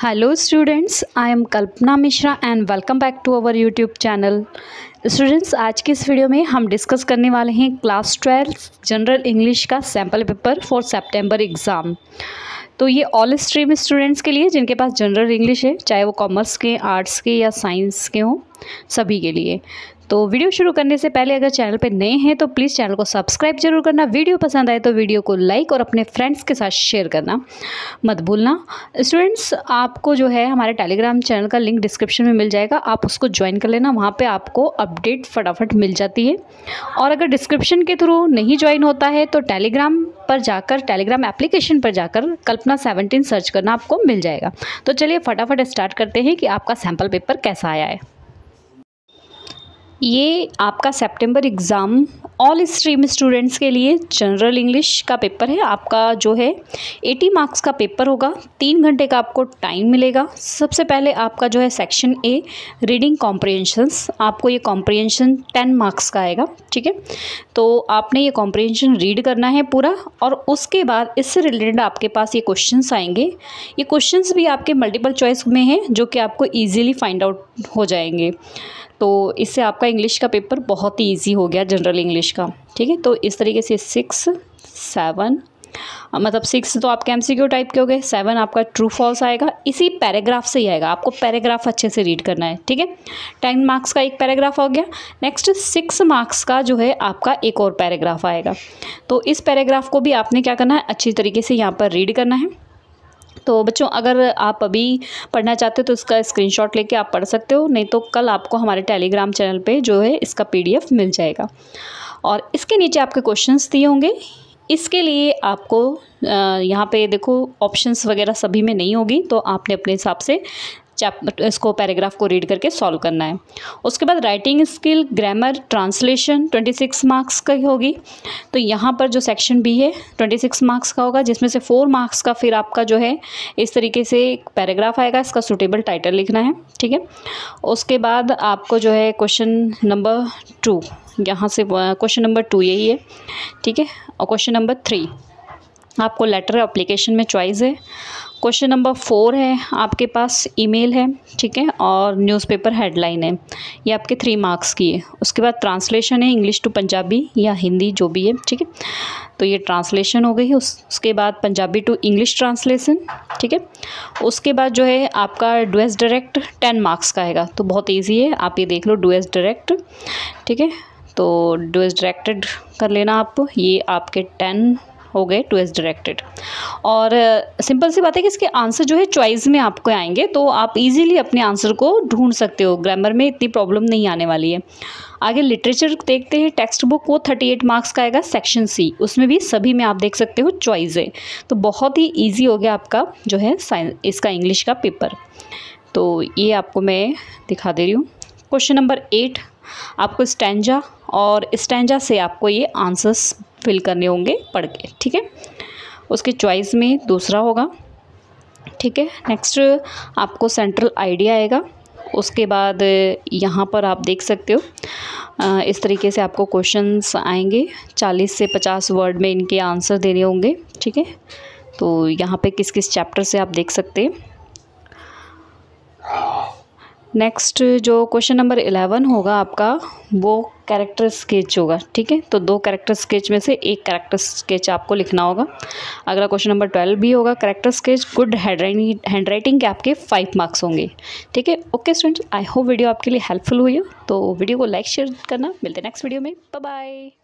Hello students, I am Kalpana Mishra and welcome back to our YouTube channel. Students, आज की इस video में हम डिस्कस करने वाले हैं क्लास 12 जनरल इंग्लिश का सैम्पल पेपर फॉर सितंबर एग्ज़ाम। तो ये ऑल स्ट्रीम स्टूडेंट्स के लिए जिनके पास जनरल इंग्लिश है, चाहे वो कॉमर्स के, आर्ट्स के या साइंस के हों, सभी के लिए। तो वीडियो शुरू करने से पहले अगर चैनल पे नए हैं तो प्लीज़ चैनल को सब्सक्राइब जरूर करना। वीडियो पसंद आए तो वीडियो को लाइक और अपने फ्रेंड्स के साथ शेयर करना मत भूलना। स्टूडेंट्स, आपको जो है हमारे टेलीग्राम चैनल का लिंक डिस्क्रिप्शन में मिल जाएगा, आप उसको ज्वाइन कर लेना। वहाँ पे आपको अपडेट फटाफट मिल जाती है। और अगर डिस्क्रिप्शन के थ्रू नहीं ज्वाइन होता है तो टेलीग्राम पर जाकर, टेलीग्राम एप्लीकेशन पर जाकर कल्पना 17 सर्च करना, आपको मिल जाएगा। तो चलिए फटाफट स्टार्ट करते हैं कि आपका सैम्पल पेपर कैसा आया है। ये आपका सितंबर एग्ज़ाम ऑल स्ट्रीम स्टूडेंट्स के लिए जनरल इंग्लिश का पेपर है। आपका जो है 80 मार्क्स का पेपर होगा। 3 घंटे का आपको टाइम मिलेगा। सबसे पहले आपका जो है सेक्शन ए रीडिंग कॉम्प्रिहेंशंस, आपको ये कॉम्प्रिहेंशन 10 मार्क्स का आएगा। ठीक है, तो आपने ये कॉम्प्रिहेंशन रीड करना है पूरा, और उसके बाद इससे रिलेटेड आपके पास ये क्वेश्चंस आएंगे। ये क्वेश्चंस भी आपके मल्टीपल चॉइस में हैं जो कि आपको ईजिली फाइंड आउट हो जाएंगे। तो इससे आपका इंग्लिश का पेपर बहुत ही इजी हो गया, जनरल इंग्लिश का। ठीक है, तो इस तरीके से 6, 7, मतलब 6 तो आपके एमसीक्यू टाइप के हो गए, 7 आपका ट्रू फॉल्स आएगा। इसी पैराग्राफ से ही आएगा, आपको पैराग्राफ अच्छे से रीड करना है। ठीक है, 10 मार्क्स का एक पैराग्राफ हो गया। नेक्स्ट 6 मार्क्स का जो है आपका एक और पैराग्राफ आएगा। तो इस पैराग्राफ को भी आपने क्या करना है, अच्छी तरीके से यहाँ पर रीड करना है। तो बच्चों, अगर आप अभी पढ़ना चाहते हो तो इसका स्क्रीनशॉट लेके आप पढ़ सकते हो, नहीं तो कल आपको हमारे टेलीग्राम चैनल पे जो है इसका पीडीएफ मिल जाएगा। और इसके नीचे आपके क्वेश्चंस दिए होंगे। इसके लिए आपको यहाँ पे देखो ऑप्शंस वगैरह सभी में नहीं होगी, तो आपने अपने हिसाब से इसको पैराग्राफ को रीड करके सॉल्व करना है। उसके बाद writing skill, grammar, translation 26 marks की होगी। तो यहाँ पर जो सेक्शन बी है 26 मार्क्स का होगा, जिसमें से 4 मार्क्स का फिर आपका जो है इस तरीके से एक पैराग्राफ आएगा, इसका सूटेबल टाइटल लिखना है। ठीक है, उसके बाद आपको जो है क्वेश्चन नंबर 2, यहाँ से क्वेश्चन नंबर 2 यही है। ठीक है, और क्वेश्चन नंबर 3 आपको लेटर एप्लीकेशन में चॉइस है। क्वेश्चन नंबर 4 है आपके पास ईमेल है। ठीक है, और न्यूज़पेपर हेडलाइन है। ये आपके 3 मार्क्स की है। उसके बाद ट्रांसलेशन है, इंग्लिश टू पंजाबी या हिंदी जो भी है। ठीक है, तो ये ट्रांसलेशन हो गई है। उसके बाद पंजाबी टू इंग्लिश ट्रांसलेशन। ठीक है, उसके बाद जो है आपका डू एस डायरेक्ट 10 मार्क्स का आएगा। तो बहुत ईजी है, आप ये देख लो डू एस डायरेक्ट। ठीक है, तो डू एस डायरेक्टेड कर लेना आप। ये आपके 10 हो गए टू एस डायरेक्टेड। और सिंपल सी बात है कि इसके आंसर जो है चॉइस में आपको आएंगे, तो आप इजीली अपने आंसर को ढूंढ सकते हो। ग्रामर में इतनी प्रॉब्लम नहीं आने वाली है। आगे लिटरेचर देखते हैं। टेक्स्ट बुक वो 38 मार्क्स का आएगा, सेक्शन सी। उसमें भी सभी में आप देख सकते हो चॉइस है। तो बहुत ही ईजी हो गया आपका जो है इसका इंग्लिश का पेपर। तो ये आपको मैं दिखा दे रही हूँ। क्वेश्चन नंबर 8 आपको स्टैंजा, और स्टैंजा से आपको ये आंसर्स फिल करने होंगे पढ़ के। ठीक है, उसके चॉइस में दूसरा होगा। ठीक है, नेक्स्ट आपको सेंट्रल आइडिया आएगा। उसके बाद यहाँ पर आप देख सकते हो इस तरीके से आपको क्वेश्चंस आएंगे। 40 से 50 वर्ड में इनके आंसर देने होंगे। ठीक है, तो यहाँ पे किस किस चैप्टर से आप देख सकते हैं। नेक्स्ट जो क्वेश्चन नंबर 11 होगा आपका, वो कैरेक्टर स्केच होगा। ठीक है, तो 2 कैरेक्टर स्केच में से एक कैरेक्टर स्केच आपको लिखना होगा। अगला क्वेश्चन नंबर 12 भी होगा कैरेक्टर स्केच। गुड हैंडराइटिंग के आपके 5 मार्क्स होंगे। ठीक है, okay students, I hope video आपके लिए हेल्पफुल हुई हो। तो वीडियो को लाइक शेयर करना। मिलते हैं नेक्स्ट वीडियो में। Bye bye.